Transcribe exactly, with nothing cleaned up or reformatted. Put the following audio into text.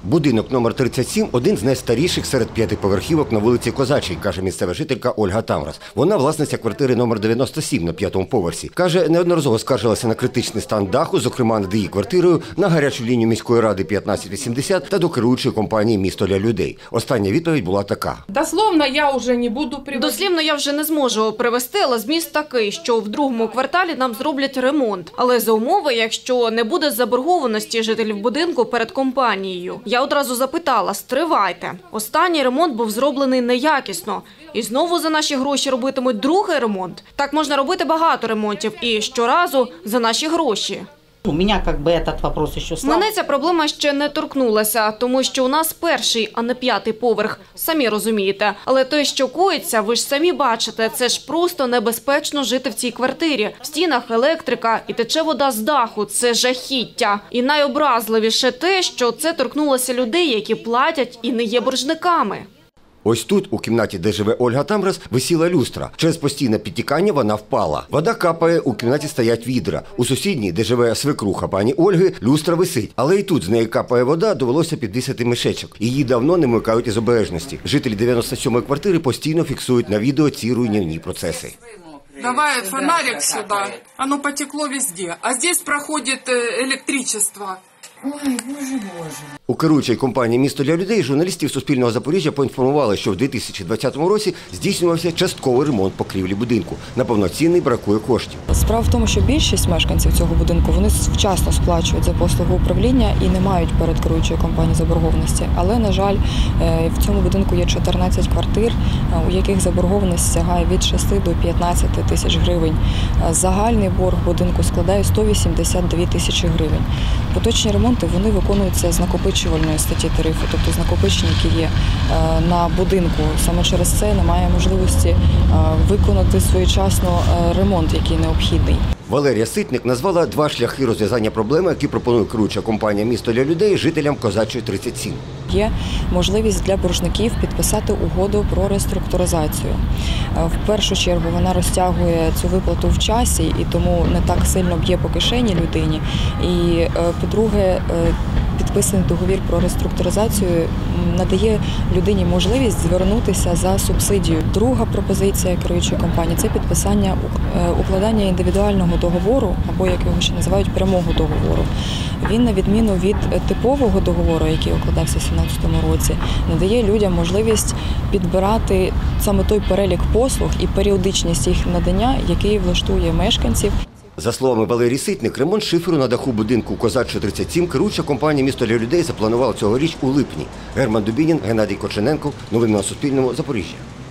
Будинок номер тридцять сім – один з найстаріших серед п'ятиповерхівок на вулиці Козачій, каже місцева жителька Ольга Тамрас. Вона власниця квартири номер дев'яносто сім на п'ятому поверсі. Каже, неодноразово скаржилася на критичний стан даху, зокрема над її квартирою, на гарячу лінію міської ради п'ятнадцять вісімдесят та до керуючої компанії «Місто для людей». Остання відповідь була така. Дословно я вже не буду приводити. Дослівно я вже не зможу привести, але зміст такий, що в другому кварталі нам зроблять ремонт. Але за умови, якщо не буде заборгованості жителів будинку перед компанією. Я одразу запитала, стривайте. Останній ремонт був зроблений неякісно. І знову за наші гроші робитимуть другий ремонт. Так можна робити багато ремонтів і щоразу за наші гроші. У мене как бы этот вопрос ще слаб. Мене ця проблема ще не торкнулася, тому що у нас перший, а не п'ятий поверх. Самі розумієте. Але те, що коїться, ви ж самі бачите, це ж просто небезпечно жити в цій квартирі. В стінах електрика і тече вода з даху. Це жахіття. І найобразливіше те, що це торкнулося людей, які платять і не є боржниками. Ось тут, у кімнаті, де живе Ольга Тамрас, висіла люстра. Через постійне підтікання вона впала. Вода капає, у кімнаті стоять відра. У сусідній, де живе свекруха пані Ольги, люстра висить. Але і тут з неї капає вода, довелося підвісити мішечок. Її давно не вмикають із обережності. Жителі дев'яносто сьомої квартири постійно фіксують на відео ці руйнівні процеси. Давай фонарик сюда. Оно потекло везде. А здесь проходит электричество. Ой, боже, боже. У керуючій компанії «Місто для людей» журналістів Суспільного Запоріжжя поінформували, що в дві тисячі двадцятому році здійснювався частковий ремонт покрівлі будинку. На повноцінний бракує коштів. Справа в тому, що більшість мешканців цього будинку, вони вчасно сплачують за послугу управління і не мають перед керуючою компанією заборгованості. Але, на жаль, в цьому будинку є чотирнадцять квартир, у яких заборгованість сягає від шести до п'ятнадцяти тисяч гривень. Загальний борг будинку складає сто вісімдесят дві тисячі гривень. Поточні ремонти, вони виконуються з накопичувальної статті тарифу, тобто з накопичення, які є на будинку. Саме через це немає можливості виконати своєчасно ремонт, який необхідний. Валерія Ситник назвала два шляхи розв'язання проблеми, які пропонує керуюча компанія «Місто для людей» жителям Козачої тридцять сім. Є можливість для боржників підписати угоду про реструктуризацію. В першу чергу вона розтягує цю виплату в часі і тому не так сильно б'є по кишені людині. І, по-друге, підписаний договір про реструктуризацію надає людині можливість звернутися за субсидію. Друга пропозиція керуючої компанії – це підписання, укладання індивідуального договору, або, як його ще називають, прямого договору. Він, на відміну від типового договору, який укладався в дві тисячі сімнадцятому році, надає людям можливість підбирати саме той перелік послуг і періодичність їх надання, який влаштує мешканців. За словами Валерії Ситник, ремонт шиферу на даху будинку Козачої тридцять сім керуюча компанія «Місто для людей» запланувала цьогоріч у липні. Герман Дубінін, Геннадій Кочененко. Новини на Суспільному. Запоріжжя.